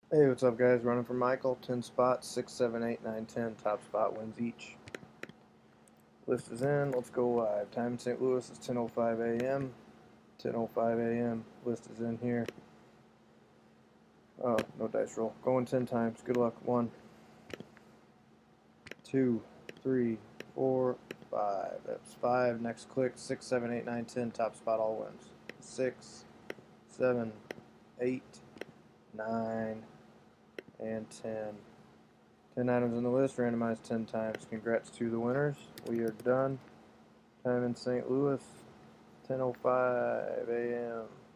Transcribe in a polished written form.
Hey, what's up, guys? Running for Michael. 10 spots, 6, 7, 8, 9, 10. Top spot wins each. List is in. Let's go live. Time in St. Louis is 10:05 a.m. 10:05 a.m. List is in here. Oh, no dice roll. Going 10 times. Good luck. 1, 2, 3, 4, 5. That's 5. Next click. 6, 7, 8, 9, 10. Top spot all wins. 6, 7, 8, 9, and 10. 10 items on the list, randomized 10 times. Congrats to the winners. We are done. Time in St. Louis, 10:05 a.m.